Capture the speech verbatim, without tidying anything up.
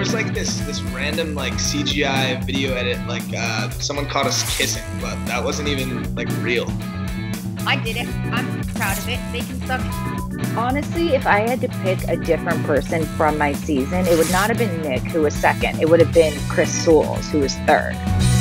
was like this this random like C G I video edit, like uh, someone caught us kissing, but that wasn't even like real. I did it. I'm proud of it. They can suck. Honestly, if I had to pick a different person from my season, it would not have been Nick, who was second. It would have been Chris Soules, who was third.